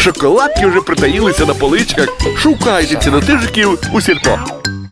Шоколадки вже притаїлися на поличках. Шукайте цінотижиків у Сільпо.